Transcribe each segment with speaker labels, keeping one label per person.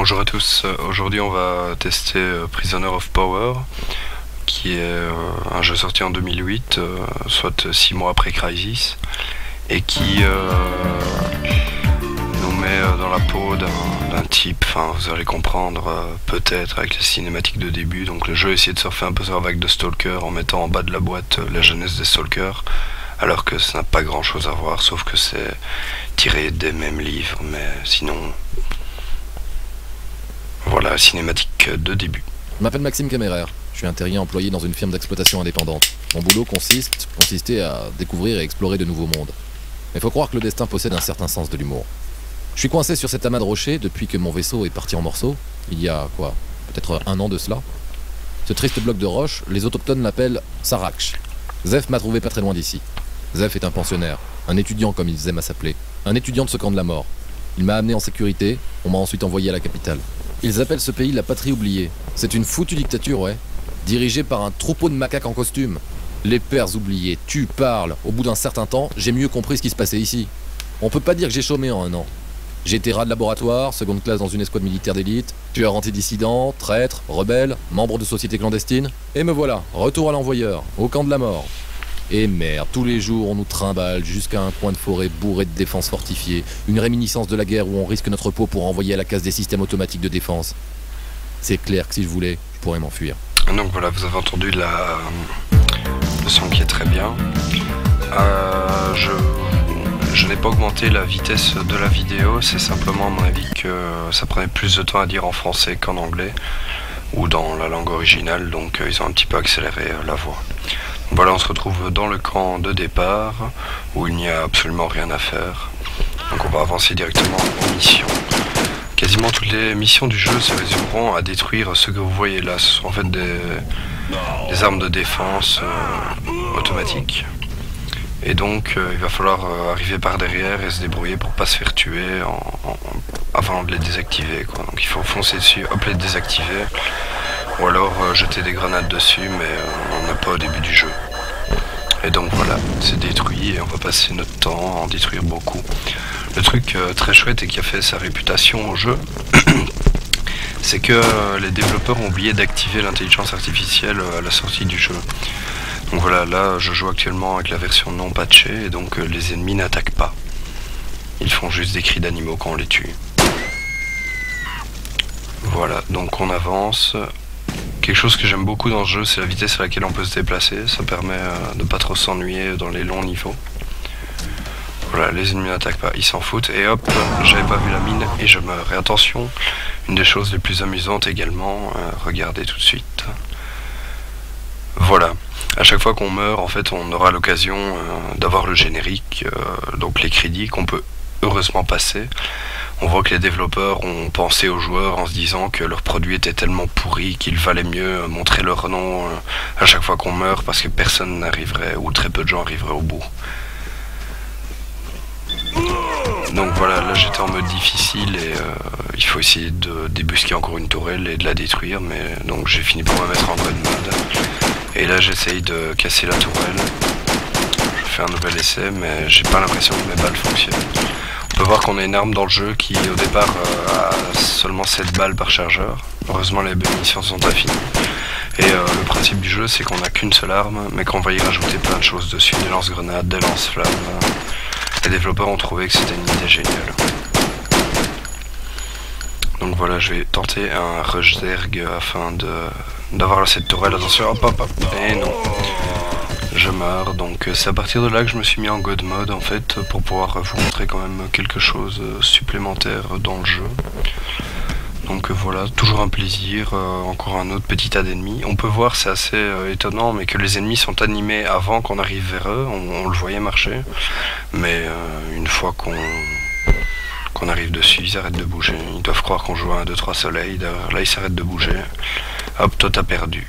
Speaker 1: Bonjour à tous, aujourd'hui on va tester Prisoner of Power, qui est un jeu sorti en 2008, soit 6 mois après Crysis, et qui nous met dans la peau d'un type, enfin vous allez comprendre peut-être avec la cinématique de début. Donc le jeu essaie de surfer un peu sur la vague de Stalker en mettant en bas de la boîte la jeunesse des Stalkers, alors que ça n'a pas grand chose à voir, sauf que c'est tiré des mêmes livres, mais sinon... Voilà, cinématique de début.
Speaker 2: Je m'appelle Maxime Caméraire, je suis un terrien employé dans une firme d'exploitation indépendante. Mon boulot consistait à découvrir et explorer de nouveaux mondes. Mais faut croire que le destin possède un certain sens de l'humour. Je suis coincé sur cet amas de rochers depuis que mon vaisseau est parti en morceaux, il y a quoi, peut-être 1 an de cela. Ce triste bloc de roche, les autochtones l'appellent Saraksh. Zef m'a trouvé pas très loin d'ici. Zef est un pensionnaire, un étudiant comme ils aiment à s'appeler, un étudiant de ce camp de la mort. Il m'a amené en sécurité, on m'a ensuite envoyé à la capitale. Ils appellent ce pays la patrie oubliée. C'est une foutue dictature, ouais. Dirigée par un troupeau de macaques en costume. Les pères oubliés, tu parles. Au bout d'un certain temps, j'ai mieux compris ce qui se passait ici. On peut pas dire que j'ai chômé en 1 an. J'ai été rat de laboratoire, seconde classe dans une escouade militaire d'élite, tueur antidissident, traître, rebelle, membre de société clandestine. Et me voilà, retour à l'envoyeur, au camp de la mort. Et merde, tous les jours on nous trimballe jusqu'à un coin de forêt bourré de défenses fortifiées, une réminiscence de la guerre où on risque notre peau pour envoyer à la case des systèmes automatiques de défense. C'est clair que si je voulais, je pourrais m'enfuir.
Speaker 1: Donc voilà, vous avez entendu le son qui est très bien. Je n'ai pas augmenté la vitesse de la vidéo, c'est simplement à mon avis que ça prenait plus de temps à dire en français qu'en anglais, ou dans la langue originale, donc ils ont un petit peu accéléré la voix. Voilà, on se retrouve dans le camp de départ, où il n'y a absolument rien à faire. Donc on va avancer directement aux missions. Quasiment toutes les missions du jeu se résumeront à détruire ce que vous voyez là. Ce sont en fait des armes de défense automatiques. Et donc il va falloir arriver par derrière et se débrouiller pour pas se faire tuer avant de les désactiver, quoi. Donc il faut foncer dessus, hop, les désactiver. Ou alors jeter des grenades dessus, mais on n'a pas au début du jeu. Et donc voilà, c'est détruit et on va passer notre temps à en détruire beaucoup. Le truc très chouette et qui a fait sa réputation au jeu, c'est que les développeurs ont oublié d'activer l'intelligence artificielle à la sortie du jeu. Donc voilà, là je joue actuellement avec la version non patchée et donc les ennemis n'attaquent pas. Ils font juste des cris d'animaux quand on les tue. Voilà, donc on avance. Quelque chose que j'aime beaucoup dans ce jeu, c'est la vitesse à laquelle on peut se déplacer. Ça permet de pas trop s'ennuyer dans les longs niveaux. Voilà, les ennemis n'attaquent pas, ils s'en foutent. Et hop, j'avais pas vu la mine et je meurs. Et attention, une des choses les plus amusantes également, regardez tout de suite. Voilà, à chaque fois qu'on meurt, en fait, on aura l'occasion d'avoir le générique, donc les crédits qu'on peut heureusement passer. On voit que les développeurs ont pensé aux joueurs en se disant que leur produit était tellement pourri qu'il valait mieux montrer leur nom à chaque fois qu'on meurt parce que personne n'arriverait ou très peu de gens arriveraient au bout. Donc voilà, là j'étais en mode difficile et il faut essayer de débusquer encore une tourelle et de la détruire, mais donc j'ai fini par me mettre en mode mode. Et là j'essaye de casser la tourelle. Je fais un nouvel essai, mais j'ai pas l'impression que mes balles fonctionnent. On peut voir qu'on a une arme dans le jeu qui au départ a seulement 7 balles par chargeur. Heureusement les munitions sont infinies. Et le principe du jeu c'est qu'on n'a qu'une seule arme mais qu'on va y rajouter plein de choses dessus, des lance-grenades, des lance-flammes. Les développeurs ont trouvé que c'était une idée géniale. Donc voilà, je vais tenter un rush d'erg afin d'avoir cette tourelle. Attention, hop hop hop. Et non. Je meurs, donc c'est à partir de là que je me suis mis en God mode en fait pour pouvoir vous montrer quand même quelque chose supplémentaire dans le jeu. Donc voilà, toujours un plaisir, encore un autre petit tas d'ennemis. On peut voir, c'est assez étonnant, mais que les ennemis sont animés avant qu'on arrive vers eux, on le voyait marcher. Mais une fois qu'on arrive dessus, ils arrêtent de bouger. Ils doivent croire qu'on joue à 1, 2, 3 soleil, là ils s'arrêtent de bouger. Hop, toi t'as perdu.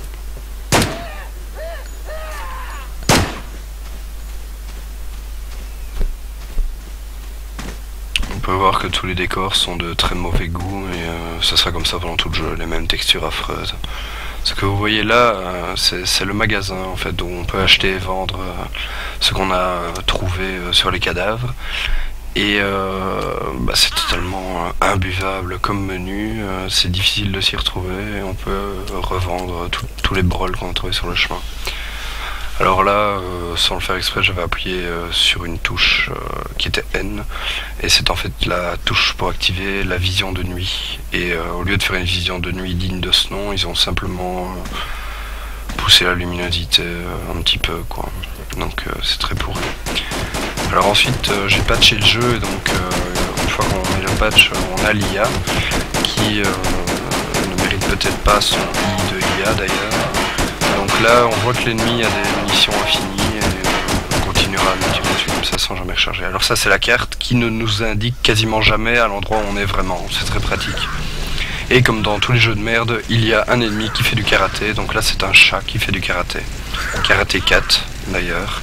Speaker 1: On peut voir que tous les décors sont de très mauvais goût et ça sera comme ça pendant tout le jeu, les mêmes textures affreuses. Ce que vous voyez là, c'est le magasin en fait, où on peut acheter et vendre ce qu'on a trouvé sur les cadavres. Et c'est totalement imbuvable comme menu, c'est difficile de s'y retrouver, on peut revendre tous les brols qu'on a trouvés sur le chemin. Alors là, sans le faire exprès, j'avais appuyé sur une touche qui était N, et c'est en fait la touche pour activer la vision de nuit. Et au lieu de faire une vision de nuit digne de ce nom, ils ont simplement poussé la luminosité un petit peu, quoi. Donc c'est très pourri. Alors ensuite, j'ai patché le jeu, et donc une fois qu'on met le patch, on a l'IA, qui ne mérite peut-être pas son I de IA d'ailleurs. Donc là, on voit que l'ennemi a des munitions infinies et on continuera à le tirer dessus comme ça sans jamais recharger. Alors ça, c'est la carte qui ne nous indique quasiment jamais à l'endroit où on est vraiment. C'est très pratique. Et comme dans tous les jeux de merde, il y a un ennemi qui fait du karaté. Donc là, c'est un chat qui fait du karaté. Karaté 4 d'ailleurs.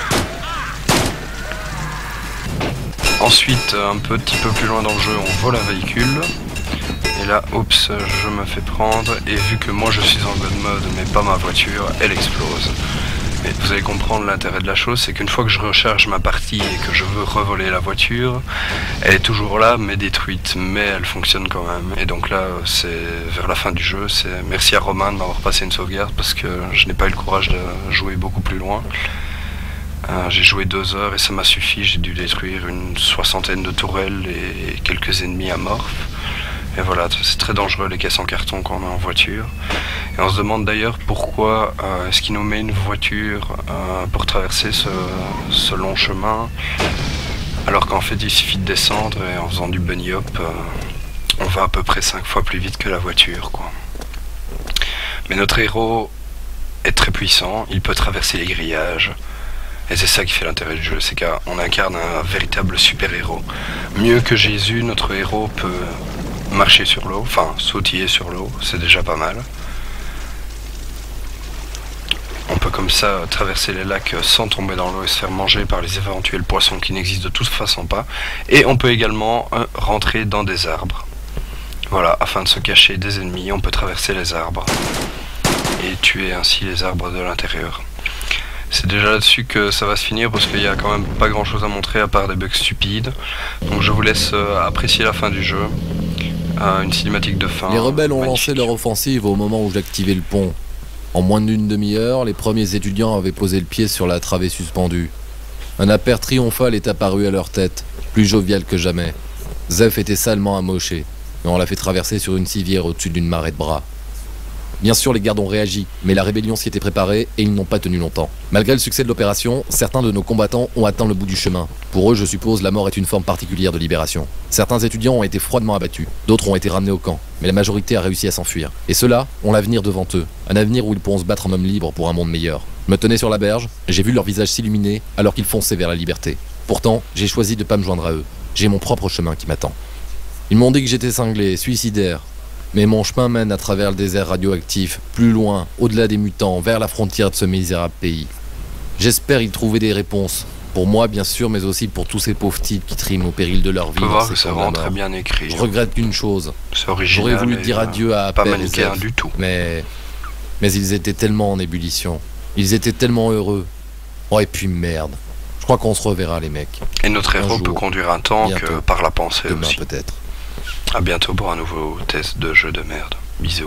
Speaker 1: Ensuite, un petit peu plus loin dans le jeu, on vole un véhicule. Et là, oups, je me fais prendre, et vu que moi je suis en god mode, mais pas ma voiture, elle explose. Et vous allez comprendre l'intérêt de la chose, c'est qu'une fois que je recharge ma partie et que je veux revoler la voiture, elle est toujours là, mais détruite, mais elle fonctionne quand même. Et donc là, c'est vers la fin du jeu, c'est merci à Romain de m'avoir passé une sauvegarde, parce que je n'ai pas eu le courage de jouer beaucoup plus loin. J'ai joué 2 heures et ça m'a suffi, j'ai dû détruire une 60aine de tourelles et quelques ennemis amorphes. Et voilà, c'est très dangereux les caisses en carton qu'on a en voiture. Et on se demande d'ailleurs pourquoi est-ce qu'il nous met une voiture pour traverser ce long chemin, alors qu'en fait il suffit de descendre et en faisant du bunny hop, on va à peu près 5 fois plus vite que la voiture, quoi. Mais notre héros est très puissant, il peut traverser les grillages. Et c'est ça qui fait l'intérêt du jeu, c'est qu'on incarne un véritable super-héros. Mieux que Jésus, notre héros peut marcher sur l'eau, enfin sautiller sur l'eau, c'est déjà pas mal. On peut comme ça traverser les lacs sans tomber dans l'eau et se faire manger par les éventuels poissons qui n'existent de toute façon pas. Et on peut également rentrer dans des arbres. Voilà, afin de se cacher des ennemis, on peut traverser les arbres et tuer ainsi les arbres de l'intérieur. C'est déjà là-dessus que ça va se finir parce qu'il n'y a quand même pas grand chose à montrer à part des bugs stupides. Donc je vous laisse apprécier la fin du jeu. Une cinématique de fin.
Speaker 2: Les rebelles ont
Speaker 1: magnifique.
Speaker 2: lancé leur offensive au moment où j'activais le pont. En moins d'une demi-heure, les premiers étudiants avaient posé le pied sur la travée suspendue. Un appert triomphal est apparu à leur tête, plus jovial que jamais. Zeph était salement amoché, et on l'a fait traverser sur une civière au-dessus d'une marée de bras. Bien sûr, les gardes ont réagi, mais la rébellion s'y était préparée et ils n'ont pas tenu longtemps. Malgré le succès de l'opération, certains de nos combattants ont atteint le bout du chemin. Pour eux, je suppose, la mort est une forme particulière de libération. Certains étudiants ont été froidement abattus, d'autres ont été ramenés au camp, mais la majorité a réussi à s'enfuir. Et ceux-là ont l'avenir devant eux, un avenir où ils pourront se battre en hommes libres pour un monde meilleur. Je me tenais sur la berge, j'ai vu leur visage s'illuminer alors qu'ils fonçaient vers la liberté. Pourtant, j'ai choisi de ne pas me joindre à eux. J'ai mon propre chemin qui m'attend. Ils m'ont dit que j'étais cinglé, suicidaire. Mais mon chemin mène à travers le désert radioactif, plus loin, au-delà des mutants, vers la frontière de ce misérable pays. J'espère y trouver des réponses. Pour moi, bien sûr, mais aussi pour tous ces pauvres types qui triment au péril de leur vie.
Speaker 1: On peut voir que c'est vraiment très bien écrit.
Speaker 2: Je regrette qu'une chose.
Speaker 1: C'est original.
Speaker 2: J'aurais voulu dire adieu à
Speaker 1: pas
Speaker 2: Appel et
Speaker 1: manichéen
Speaker 2: Zeph,
Speaker 1: du tout.
Speaker 2: mais ils étaient tellement en ébullition. Ils étaient tellement heureux. Oh, et puis merde. Je crois qu'on se reverra, les mecs.
Speaker 1: Et notre héros peut conduire un tank
Speaker 2: bientôt,
Speaker 1: par la pensée
Speaker 2: demain
Speaker 1: aussi.
Speaker 2: peut-être.
Speaker 1: A bientôt pour un nouveau test de jeu de merde. Bisous.